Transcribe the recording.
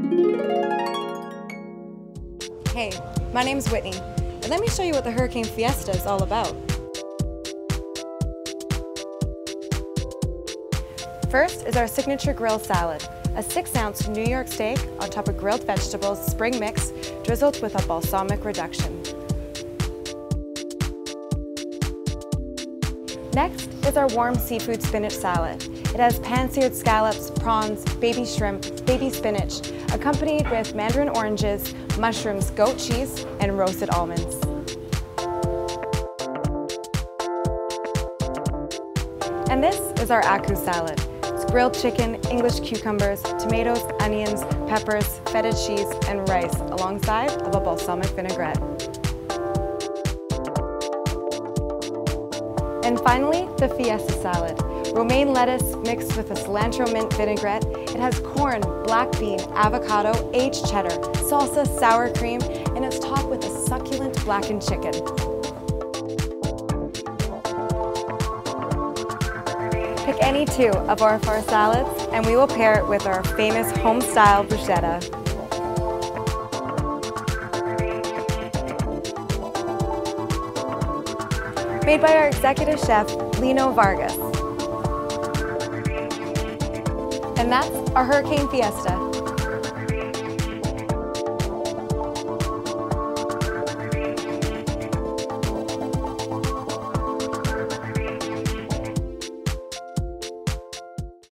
Hey, my name's Whitney, and let me show you what the Hurricane Fiesta is all about. First is our signature grilled salad, a 6-ounce New York steak on top of grilled vegetables spring mix drizzled with a balsamic reduction. Next is our warm seafood spinach salad. It has pan-seared scallops, prawns, baby shrimp, baby spinach, accompanied with mandarin oranges, mushrooms, goat cheese, and roasted almonds. And this is our aku salad. It's grilled chicken, English cucumbers, tomatoes, onions, peppers, feta cheese, and rice alongside of a balsamic vinaigrette. And finally, the Fiesta salad. Romaine lettuce mixed with a cilantro mint vinaigrette. It has corn, black bean, avocado, aged cheddar, salsa, sour cream, and it's topped with a succulent blackened chicken. Pick any 2 of our 4 salads, and we will pair it with our famous home-style bruschetta. Made by our executive chef, Lino Vargas. And that's our Hurricane Fiesta.